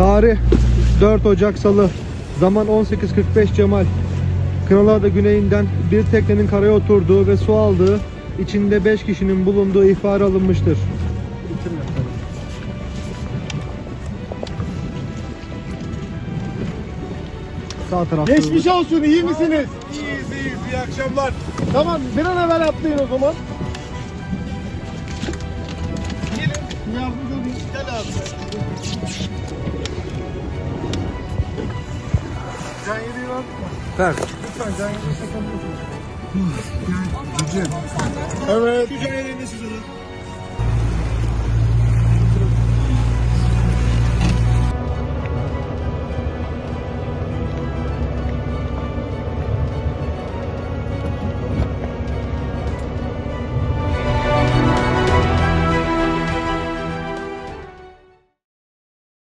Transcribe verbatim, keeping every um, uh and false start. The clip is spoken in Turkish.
Tarih dört Ocak Salı. Zaman on sekiz kırk beş Cemal. Kınalıada güneyinden bir teknenin karaya oturduğu ve su aldığı, içinde beş kişinin bulunduğu ihbarı alınmıştır. Sağ tarafta. Geçmiş olsun, iyi misiniz? İyiyiz iyiyiz, iyi akşamlar. Tamam, bir an evvel atlayın o zaman. Gelin. Yardımcı olayım. Gel abi. Can yeleği var mı? Ver. Lütfen can yeleği takabilirsiniz. Evet. Şu can elinde siz olun.